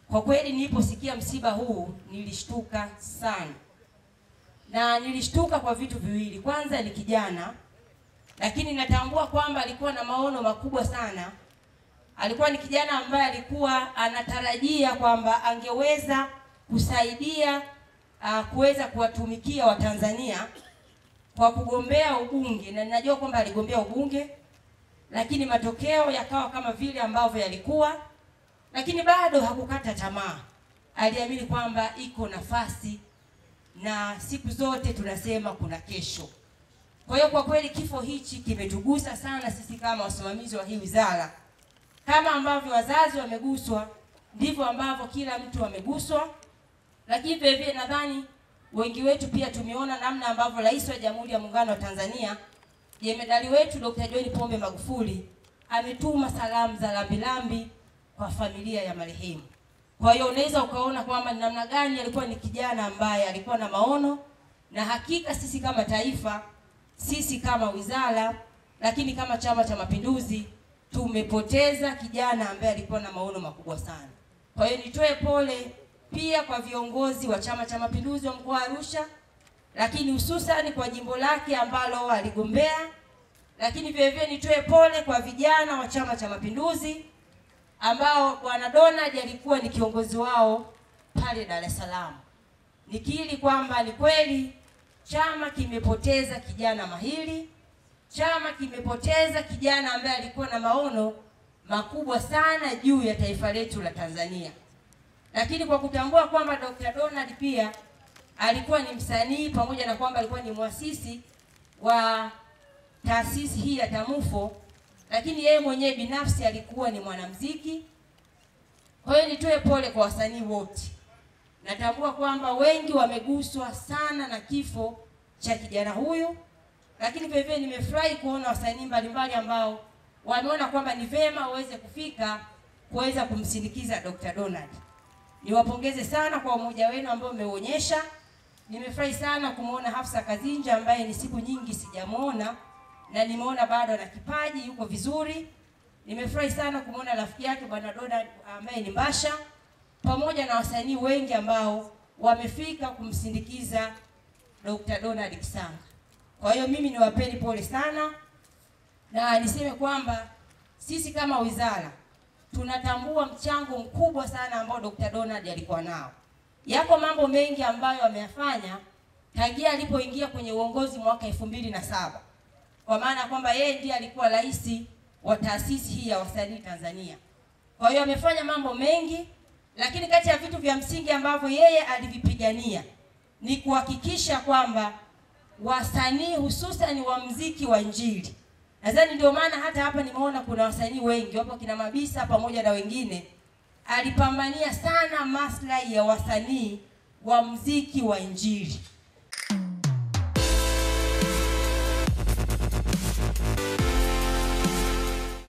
Kwa kweli niliposikia msiba huu nilishtuka sana. Na nilishtuka kwa vitu viwili. Kwanza ni kijana, lakini natambua kwamba alikuwa na maono makubwa sana. Alikuwa ni kijana ambaye alikuwa anatarajia kwamba angeweza kusaidia kuweza kuwatumikia Watanzania kwa kugombea ubunge, na ninajua kwamba aligombea ubunge, lakini matokeo yakawa kama vile ambavyo yalikuwa, lakini bado hakukata tamaa. Aliamini kwamba iko nafasi na siku zote tunasema kuna kesho. Kwa hiyo kwa kweli kifo hichi kimetugusa sana sisi kama wasimamizi wa hii wizara. Kama ambavyo wazazi wameguswa, ndivyo ambavyo kila mtu ameguswa. Lakini vile nadhani wengi wetu pia tumeona namna ambavyo Rais wa Jamhuri ya Muungano wa Tanzania, Jemedari wetu Dr. John Pombe Magufuli ametuma salamu za rambirambi kwa familia ya marehemu. Kwa hiyo unaweza ukaona kwamba namna gani alikuwa ni kijana ambaye alikuwa na maono, na hakika sisi kama taifa, sisi kama wizara, lakini kama Chama cha Mapinduzi tumepoteza kijana ambaye alikuwa na maono makubwa sana. Kwa hiyo nitoe pole pia kwa viongozi wa Chama cha Mapinduzi wa mkoa wa Arusha, lakini hususan kwa jimbo lake ambalo aligombea, lakini vile nitoe pole kwa vijana wa Chama cha Mapinduzi ambao Bwana Donald alikuwa ni kiongozi wao pale Dar es Salaam. Nikiri kwamba ni kweli chama kimepoteza kijana mahiri, chama kimepoteza kijana ambaye alikuwa na maono makubwa sana juu ya taifa letu la Tanzania. Lakini kwa kutambua kwamba Dr. Donald pia alikuwa ni msanii, pamoja na kwamba alikuwa ni muasisi wa taasisi hii ya TAMUFO, lakini yeye mwenyewe binafsi alikuwa ni mwanamuziki. Kwa hiyo nitoe pole kwa wasanii wote. Natambua kwamba wengi wameguswa sana na kifo cha kijana huyu, lakini vile nimefurahi kuona wasanii mbalimbali ambao wameona kwamba ni vema waweze kufika kuweza kumsindikiza Dr. Donald. Niwapongeze sana kwa umoja wenu ambao umeonyesha. Nimefurahi sana kumuona Hafsa Kazinja ambaye ni siku nyingi sijamuona, na nimeona bado ana kipaji, yuko vizuri. Nimefurahi sana kumuona rafiki yake Bwana Donald ambaye ni Mbasha, pamoja na wasanii wengi ambao wamefika kumsindikiza Dr. Donald Kisanga. Kwa hiyo mimi niwapeni pole sana, na niseme kwamba sisi kama wizara tunatambua mchango mkubwa sana ambao Dr. Donald alikuwa nao. Yako mambo mengi ambayo ameyafanya tangia alipoingia kwenye uongozi mwaka 2007. Kwa maana kwamba yeye ndiye alikuwa rais wa taasisi hii ya wasanii Tanzania. Kwa hiyo amefanya mambo mengi, lakini kati ya vitu vya msingi ambavyo yeye alivipigania ni kuhakikisha kwamba wasanii hususan wa muziki wa Injili. Nadhani ndio maana hata hapa nimeona kuna wasanii wengi, wapo kina Mabisa pamoja na wengine. Alipambania sana maslahi ya wasanii wa muziki wa Injili.